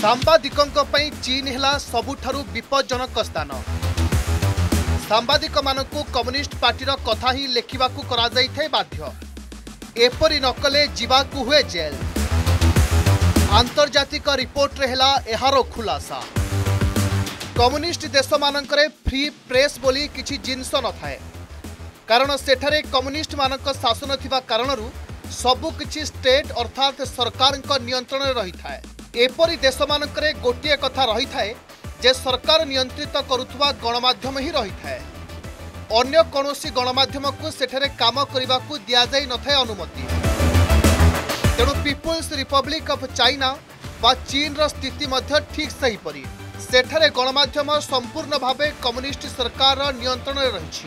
सांबादिकों पई चीन हेला सबुठारु विपज्जनक स्थान। सांबादिक मानकु कम्युनिस्ट पार्टीर कथा ही लेखिबाकु करा जाइथाय बाध्य। एपरि नकले जीवाकु हुए जेल। आंतर्जातिक रिपोर्ट रे हेला एहारो खुलासा। कम्युनिस्ट देश मानकरे फ्री प्रेस बोली किछि जिनस न थाए, कारण सेठारे कम्युनिस्ट मानक शासन थिबा कारणरु सबु किछि स्टेट अर्थात सरकार नियंत्रण रही थाए। एपरि देश मानकरे गोटिए कथा रही थाए जे सरकार नियंत्रित करुथुवा गणमाध्यम ही रही थाए। अन्य कोनोसी गणमाध्यम को सेठारे काम करिबाकू दिया जाई न थाए अनुमति। तेणु पीपुल्स रिपब्लिक ऑफ चाइना बा चीन रो स्थिति मध्य ठीक सही परी सेठारे गणमाध्यम संपूर्ण भावे कम्युनिस्ट सरकार नियंत्रण रही।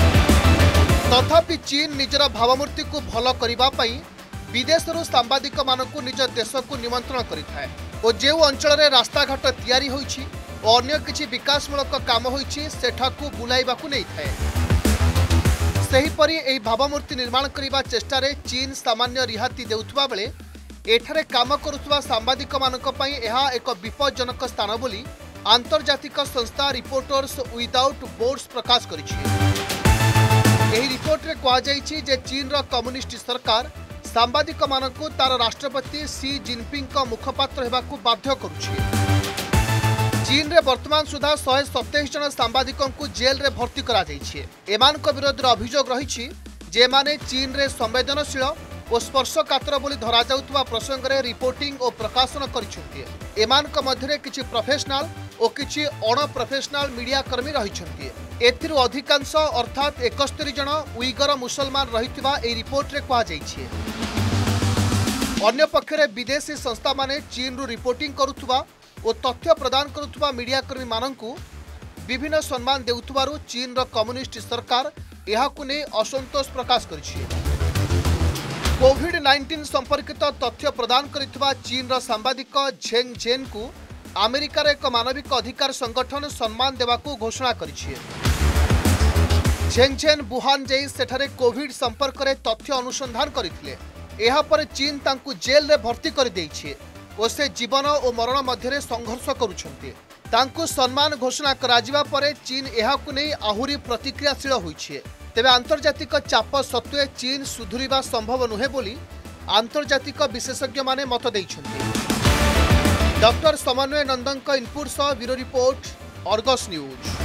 तथापि चीन निजर भावमूर्ति को भल करिबा पई विदेशरू सांबादिक मानकु निज देश को निमंत्रण करिथाय और जेउ अंचल रे रास्ताघाट तैयारी होईछि और अन्य किछि विकासमूलक काम होईछि सेठाकु बुलाइबाकु नै थाए। सही परी एही भावमूर्ति निर्माण करिबा चेष्टा रे चीन सामान्य रिहाती देउथुबा बेले एठारे काम करुथुबा सांबादिक मानक पई एहा एक विपज्जनक स्थान बोली आंतर्जातिक संस्था रिपोर्टर्स विदाउट बॉर्डर्स प्रकाश करिछि। एही रिपोर्ट रे कहा जाइछि जे चीन रो कम्युनिस्ट सरकार सांबादिक मानकु तार राष्ट्रपति सी जिनपिंग का मुखपात्र हेबाकु बाध्य करुछि। चीन रे वर्तमान सुधा 127 जन सांबादिकों को जेल रे भर्ती करा जाइछि। एमानक विरोध रे अभियोग रहिछि जे एमाने चीन रे संवेदनशील और स्पर्शकातर बोली धरा जाउतबा प्रसंग रे रिपोर्टिंग और प्रकाशन करिछन्ति। एमानक मध्यरे किछि प्रोफेशनल और किछि अण प्रोफेशनल मीडिया कर्मी रहिछन्ति। एथिरु अधिकांश अर्थात 71 जन उइगर मुसलमान रहितबा ए रिपोर्ट रे कहा जाइछि। अन्य पक्षरे विदेशी संस्था माने चीन रु रिपोर्टिंग करुथुबा और तथ्य प्रदान करुथुबा मीडिया कर्मी माननकु विभिन्न सम्मान देउथुबारु चीन रो कम्युनिस्ट सरकार एहाकु नै असंतोष प्रकाश करिछि। कोविड-19 संपर्कित तथ्य प्रदान करिथुबा चीन रो सांबादिक झेंग झेन को अमेरिकार एक मानविक अधिकार संगठन सम्मान देवाकू घोषणा करिछि। झेंग झेन वुहान जाई सेठारे कोविड संपर्क रे तथ्य अनुसंधान करिथिले। एहा पर चीन तांकु जेल रे भर्ती कर देइछि और से जीवन और मरण मध्यरे संघर्ष करुछन्ते। तांकु सम्मान घोषणा कराजिबा परे चीन एहाकु नै आहुरी प्रतिक्रियाशील होइछि। तेबे आंतर्जातिक चाप सत्वे चीन सुधुरिबा संभव नुहे बोली आंतर्जातिक विशेषज्ञ माने मत दैछन्ते। डॉक्टर समन्वय नंदन इनपुट सह ब्यूरो रिपोर्ट अर्गस न्यूज।